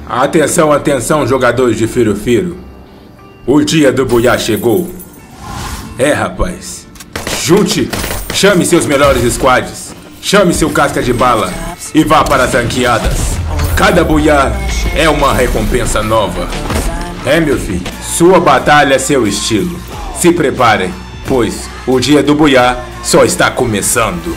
Atenção, atenção, jogadores de Firo-Firo. O dia do Booyah chegou. É, rapaz. Junte, chame seus melhores squads. Chame seu casca de bala e vá para as ranqueadas. Cada Booyah é uma recompensa nova. É, meu filho, sua batalha é seu estilo. Se preparem, pois o dia do Booyah só está começando.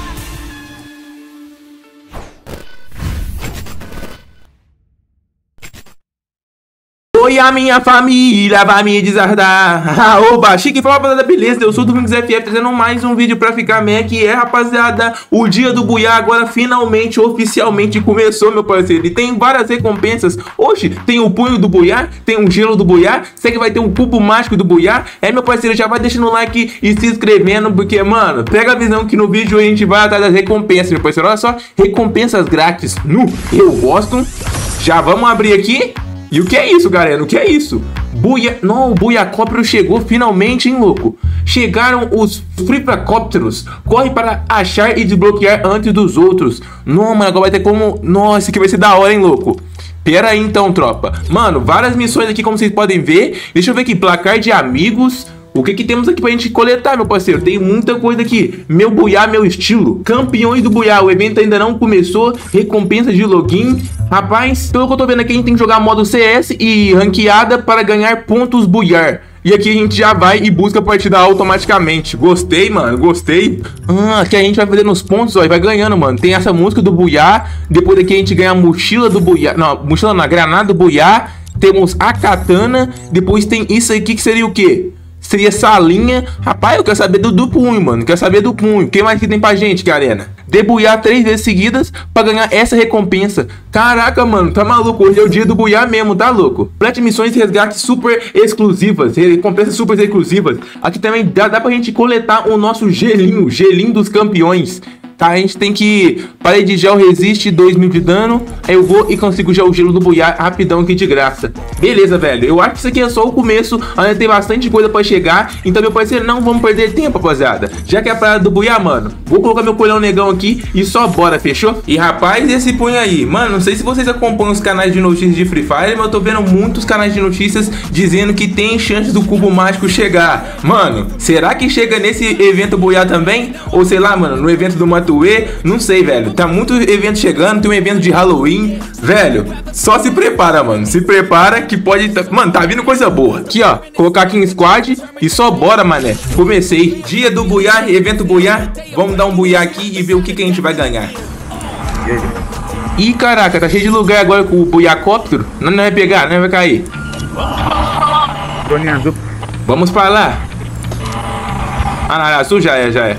Oi, a minha família vai me desardar. Oba, chique, fala rapaziada, beleza? Eu sou o Domingos FF trazendo mais um vídeo pra ficar meio que rapaziada. O dia do Booyah agora finalmente, oficialmente começou, meu parceiro. E tem várias recompensas. Hoje tem o punho do Booyah, tem um gelo do Booyah. Sei que vai ter um cubo mágico do Booyah. É, meu parceiro, já vai deixando o like e se inscrevendo, porque, mano, pega a visão que no vídeo a gente vai atrás das recompensas, meu parceiro. Olha só, recompensas grátis. Eu gosto. Já vamos abrir aqui. E o que é isso, galera? O que é isso? Não, o Booyahcóptero chegou finalmente, hein, louco? Chegaram os Fripacópteros. Corre para achar e desbloquear antes dos outros. Não, mano, agora vai ter como... Nossa, isso aqui vai ser da hora, hein, louco? Pera aí, então, tropa. Mano, várias missões aqui, como vocês podem ver. Deixa eu ver aqui, placar de amigos. O que temos aqui pra gente coletar, meu parceiro? Tem muita coisa aqui. Meu Booyah, meu estilo. Campeões do Booyah. O evento ainda não começou. Recompensa de login. Rapaz, pelo que eu tô vendo aqui, a gente tem que jogar modo CS e ranqueada para ganhar pontos Booyah. E aqui a gente já vai e busca a partida automaticamente. Gostei, mano, gostei. Aqui a gente vai fazendo os pontos, ó, e vai ganhando, mano. Tem essa música do Booyah. Depois aqui a gente ganha a mochila do Booyah. Não, mochila não, a granada do Booyah. Temos a katana. Depois tem isso aqui que seria o quê? Seria salinha. Rapaz, eu quero saber do punho, mano. Quero saber do punho. O que mais que tem pra gente, galera? Debulhar 3 vezes seguidas pra ganhar essa recompensa. Caraca, mano, tá maluco? Hoje é o dia do Booyah mesmo, tá louco? Complete missões e resgates super exclusivas. Recompensas super exclusivas. Aqui também dá pra gente coletar o nosso gelinho. Gelinho dos campeões. Tá, a gente tem que... Parede de gel resiste 2000 de dano. Aí eu vou e consigo já o gelo do Booyah rapidão aqui de graça. Beleza, velho. Eu acho que isso aqui é só o começo. Ainda tem bastante coisa pra chegar. Então, meu parceiro, não vamos perder tempo, rapaziada. Já que é a parada do Booyah, mano, vou colocar meu colhão negão aqui e só bora, fechou? E, rapaz, esse punho aí. Mano, não sei se vocês acompanham os canais de notícias de Free Fire, mas eu tô vendo muitos canais de notícias dizendo que tem chance do cubo mágico chegar. Mano, será que chega nesse evento Booyah também? Ou sei lá, mano, no evento do Matuê? Não sei, velho. Tá muito evento chegando. Tem um evento de Halloween. Velho, só se prepara, mano. Se prepara que pode... Mano, tá vindo coisa boa. Aqui, ó. Colocar aqui em squad e só bora, mané. Comecei. Dia do Booyah, evento Booyah. Vamos dar um Booyah aqui e ver o que a gente vai ganhar. Ih, caraca. Tá cheio de lugar agora com o Booyahcóptero. Não vai pegar, não vai cair. Vamos pra lá. Ah, azul já é.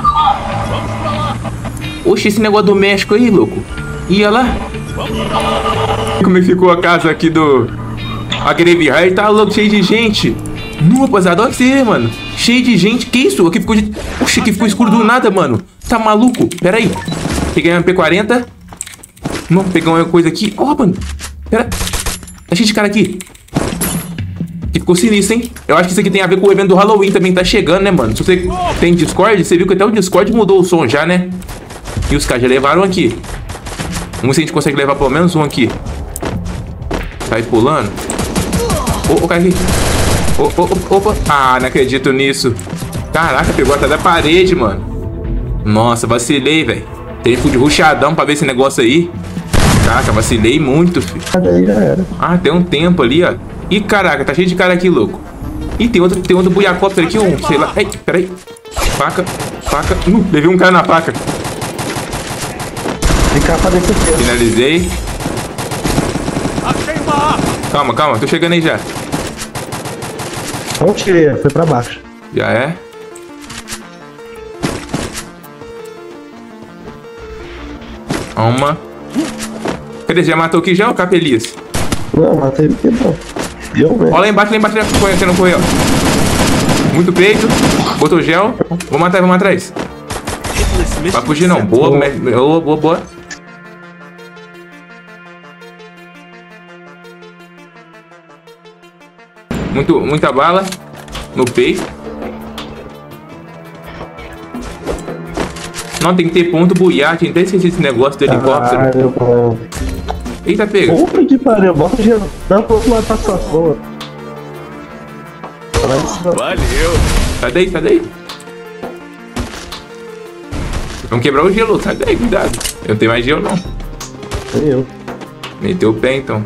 Oxe, esse negócio do México aí, louco. Ia lá. Como é que ficou a casa aqui do... A Graveyard, tá louco, cheio de gente. Não, rapaziada, olha que você vê, mano. Cheio de gente, que isso? Aqui ficou de... Oxe, aqui ficou escuro do nada, mano. Tá maluco? Pera aí. Peguei uma MP40. Não, pegar uma coisa aqui. Ó, mano. Pera. Tá cheio de cara aqui. Aqui ficou sinistro, hein? Eu acho que isso aqui tem a ver com o evento do Halloween também, tá chegando, né, mano? Se você tem Discord, você viu que até o Discord mudou o som já, né? E os caras já levaram aqui. Vamos ver se a gente consegue levar pelo menos um aqui. Sai pulando. Ô, cara aqui. Opa. Ah, não acredito nisso. Caraca, pegou até da parede, mano. Nossa, vacilei, velho. Tempo de rushadão pra ver esse negócio aí. Caraca, vacilei muito, filho. Ah, tem um tempo ali, ó. Ih, caraca, tá cheio de cara aqui, louco. Ih, tem outro Booyahcóptero aqui, um, sei lá. Ei, peraí. Faca. Levei um cara na faca. Finalizei. Calma, tô chegando aí já. Não tirei, foi pra baixo. Já é? Uma. Cadê? Já matou aqui já, o Capelias? Não, matei aqui não. Ó lá embaixo, você não correu. Muito peito. Botou gel. Vou matar isso. Vai fugir não. Boa. Muita bala no peito. Não, tem que ter ponto Booyah. Tinha até esquecido esse negócio do helicóptero. Eita, pega. Porra, que que pariu, bota o gelo. Não, pro outro lado, passa a boa. Valeu. Sai daí, sai daí. Vamos quebrar o gelo, sai daí, cuidado. Eu não tenho mais gelo, não. Nem eu. Meteu o pé, então.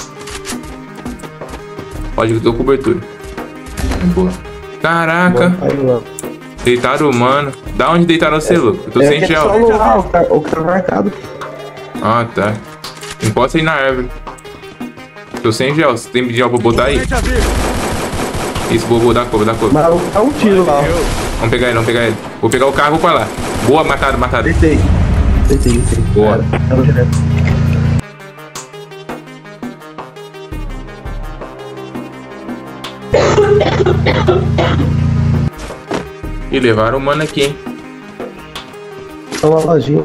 Pode que eu tô com cobertura. Boa. Caraca. Aí, lá. Deitaram o humano. Da onde deitaram você, louco? Eu tô sem aqui é só gel. o que tá marcado. Ah, tá. Encosta aí na árvore. Tô sem gel. Você tem gel pra botar aí? Isso, vou dar cor, Mas dá um tiro lá. Vamos pegar ele, vamos pegar ele. Vou pegar o carro e vou pra lá. Boa, mataram. Deitei. Boa. Tava direto. E levaram o mano aqui, hein? Tá uma lojinha.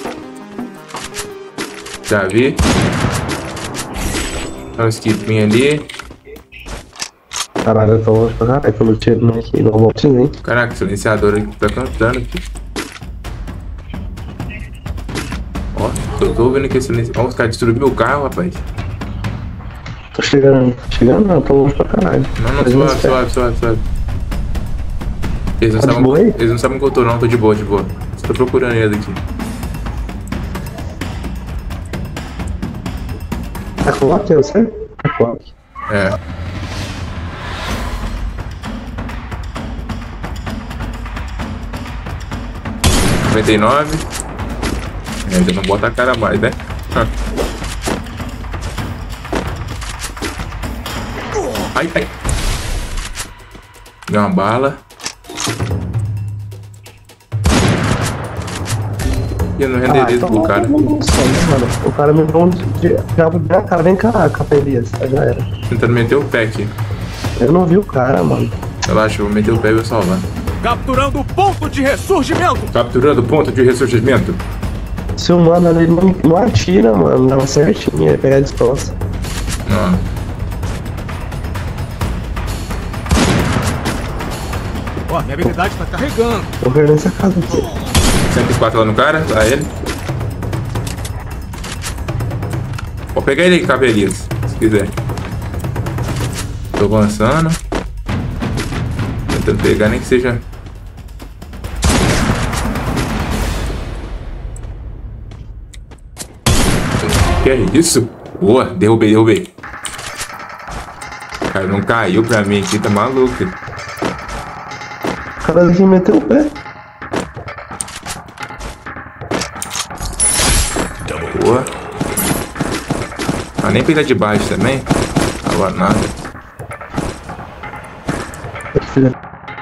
Já vi. Olha o skipinho ali. Caralho, eu tô longe pra caralho, pelo tiro não aqui, não vou nem. Caraca, o silenciador aqui tá cantando aqui. Ó, tô ouvindo que esse silenciador. Ó, os caras destruíram meu carro, rapaz. Tô chegando não, tô longe pra caralho. Não, suave. Eles não, Tá de sabem, boa aí? eles não sabem que eu tô, não, tô de boa. Só tô procurando eles aqui. Tá com lock, eu sei? Tá com lock. É. Já não bota a cara mais, né? Ai. Deu uma bala. E eu não renderizo pro cara. Mano. O cara me deu um diabo na cara, vem cá, Capelias, já era. Tentando meter o pé aqui. Eu não vi o cara, mano. Relaxa, eu vou meter o pé e vou salvar. Capturando o ponto de ressurgimento. Capturando o ponto de ressurgimento. Se o mano ali não atira, mano, dava certinho, ia pegar de costas. Não. Ó, minha habilidade tá carregando. Vou ver nessa casa aqui. 104 lá no cara, lá ele. Vou pegar ele aí, Cabelias, se quiser. Tô avançando. Tentando pegar, nem que seja. Que é isso? Boa, derrubei. Cara, não caiu pra mim aqui, tá maluco. O cara aqui meteu o pé. Boa. Ah, nem pegar de baixo também. Agora nada. Filha.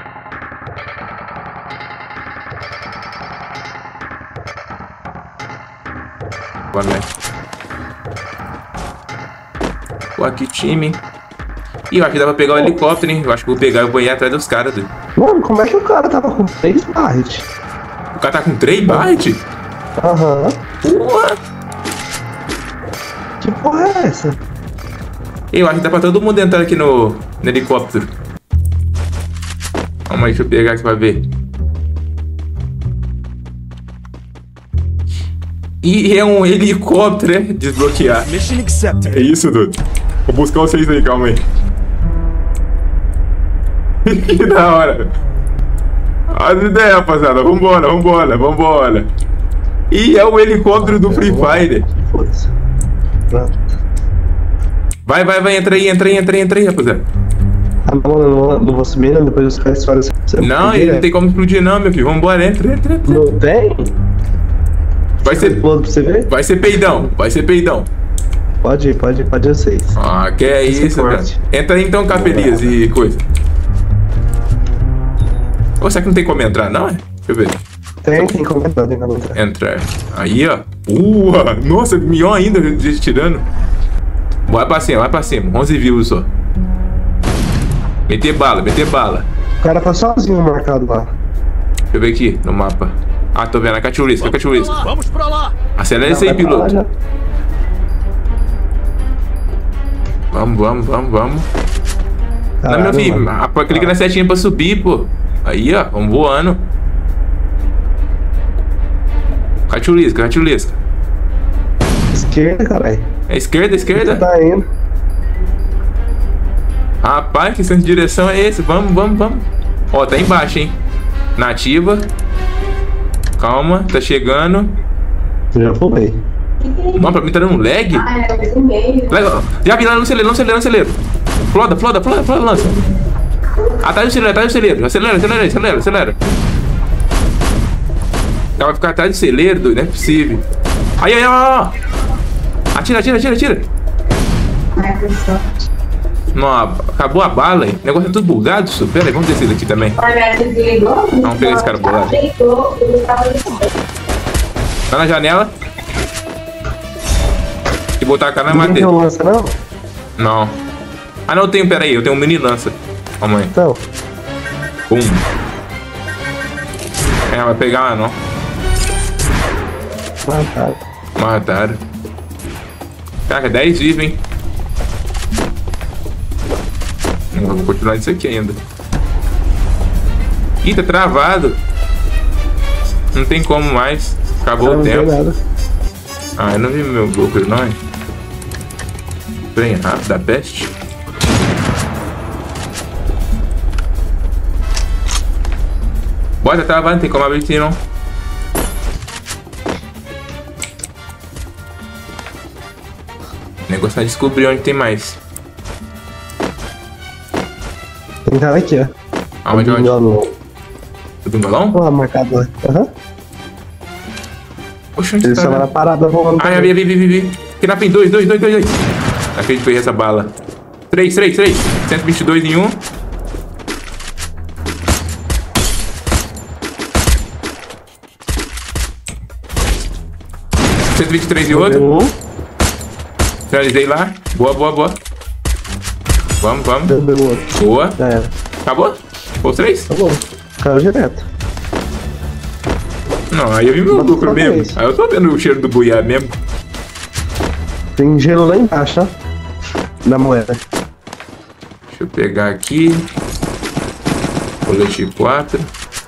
Boa, né? Pô, que time, hein? Ih, eu acho que dá pra pegar o helicóptero, hein? Eu acho que vou pegar e vou ir atrás dos caras, doido. Mano, como é que o cara tava com 3 barret? O cara tá com 3 bytes? Aham. Porra! Que porra é essa? Eu acho que dá pra todo mundo entrar aqui no helicóptero. Calma aí, deixa eu pegar aqui pra ver. E é um helicóptero, né? Desbloquear. Mission accepted. É isso, Dudu. Vou buscar vocês aí, calma aí. Que da hora. Olha as ideias, rapaziada. Vambora. E é o helicóptero do Free Fire. Foda-se. Pronto. Vai, entra aí, rapaziada. Ah, não vou subir, não. Depois os caras fazem. Não, ele não tem como explodir não, meu filho. Vambora, entra. Não tem? Vai ser Pra você ver? peidão. Pode ir vocês. Ah, que é Esse isso, cara. forte. Entra aí então, Capelias e coisa. Ou será que não tem como entrar, não? Deixa eu ver. Tem como entrar, tem como entrar. Entrar. Aí, ó. Nossa, melhor ainda, gente tirando. Vai pra cima. 11 views só. Meter bala. O cara tá sozinho marcado lá. Deixa eu ver aqui no mapa. Ah, tô vendo a cachurisca. Vamos pra lá. Acelera isso aí, Vai pra lá piloto. já. Vamos. Não, Caralho, meu filho, mano. clica na setinha pra subir, pô. Aí, ó, vamos voando. Cachulisca. Esquerda, caralho. É esquerda, esquerda. Tá indo. Rapaz, que centro de direção é esse? Vamos, vamos, vamos. Ó, tá embaixo, hein? Nativa. Calma, tá chegando. Já pulei. Não, pra mim tá dando um lag. Lag, já vi lá no celeiro, no celeiro, no celeiro. Floda, floda, floda, floda, lança. Atrás do celeiro, atrás do celeiro. Acelera, acelera, acelera, acelera. Ela vai ficar atrás do celeiro, doido, não é possível. Aí, aí, ó. Atira, atira, atira, atira. Não, acabou a bala, hein? O negócio é tudo bugado, isso. Pera aí, vamos descer daqui também. Vamos pegar esse cara bolado. Tá na janela. E botar a cara na Não tem madeira. lança, não? Não. Ah, não, eu tenho, pera aí. Eu tenho um mini lança. Calma aí. Então. Pum. É, vai pegar lá, não. Mataram. Mataram. Caraca, 10 vivos, hein? Eu vou continuar isso aqui ainda. Ih, tá travado. Não tem como mais. Acabou o tempo. Ah, eu não vi meu bloco, não, hein? Trem rápido da peste. Bota, tá travado, não tem como abrir aqui, não. O negócio é descobrir onde tem mais. Tem cara aqui, ó. Aonde, onde? Do bingolão? Ó, marcador. Aham. Oxe, onde Ele tá? estava na parada voando. Ah, vi. Aqui na PIN, 2. Acredito que eu errei essa bala. 3. 122 em um. .123 em outro. Finalizei lá. Boa. Vamos. Deu outro. Boa. Já era. Acabou? Ficou 3? Tá bom. Caiu direto. Não, aí eu vi meu lucro mesmo. vez. Aí eu tô vendo o cheiro do buiá mesmo. Tem gelo lá embaixo, ó. Na moeda. Deixa eu pegar aqui. Colete 4.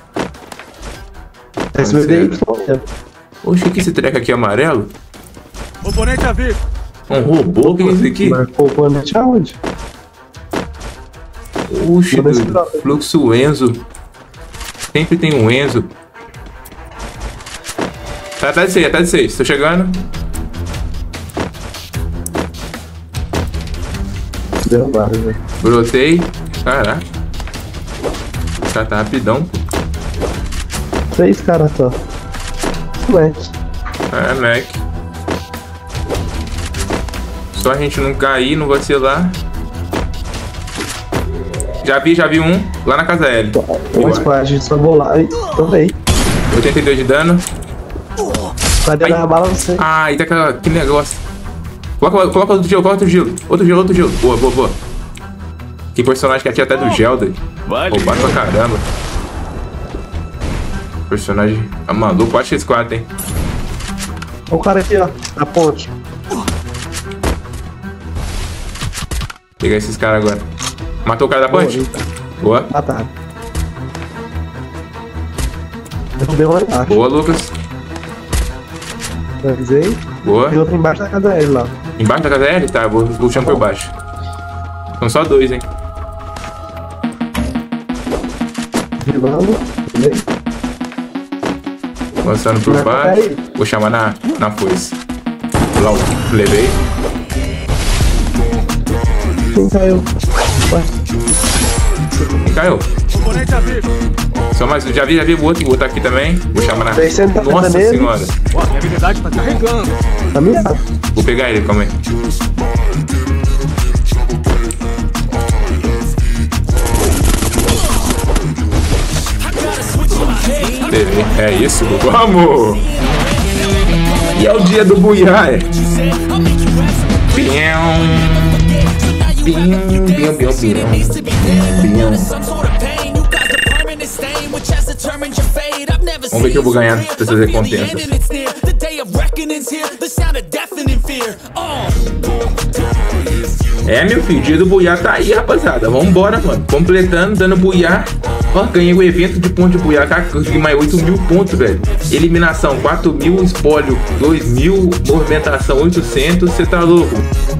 SBD. Oxe, o que esse treco aqui é amarelo? Oponente a vivo. Um robô? O que é isso aqui? Marcou o planeta aonde? Oxe, Vou nesse doido. drop. Fluxo Enzo. Sempre tem um Enzo. Tá atrás de 6. Tô chegando. Deu vários, velho. Brotei. Caraca. O cara tá rapidão, pô. 3 caras só. Ué. É, Mac. Só a gente não cair, não vacilar. Já vi um. Lá na casa L. Uma squad, só vou lá e tomei. 82 de dano. Cadê Ai. a bala? Não sei. Ai, tá que negócio. Coloca outro gelo. Outro gelo. Boa. Que personagem que atira até do gel, daí. Roubado pra caramba. Personagem maluco. Acho que esse 4, hein. Olha o cara aqui, ó. Na ponte. Pegar esses caras agora. Matou o cara da ponte? Boa. Mataram. Derrubei lá embaixo. Boa, Lucas. Avisei. Boa. E outro embaixo da casa dele lá. Embaixo da casa L? Tá, vou puxando por baixo. São só 2, hein. Rilando. Beleza. Lançando por baixo. Vou chamar na foice. Lá, levei. Quem caiu? Ué. Quem caiu? Oponente a vivo. Só mais, já vi o outro. Vou botar aqui também. Vou chamar na... 600 Nossa nele. senhora. Ó, minha habilidade tá carregando. Tá mirado. Vou pegar ele, calma aí. É isso, vamos! E é o dia do buiá, é. Vamos ver que eu vou ganhar dessas recompensas. É, meu filho, o dia do buiá tá aí, rapaziada. Vambora, mano. Completando, dando buiá. Ó, ganhei o evento de ponto de buiá, cara, consegui mais 8.000 pontos, velho. Eliminação 4.000, espólio 2.000, movimentação 800, você tá louco?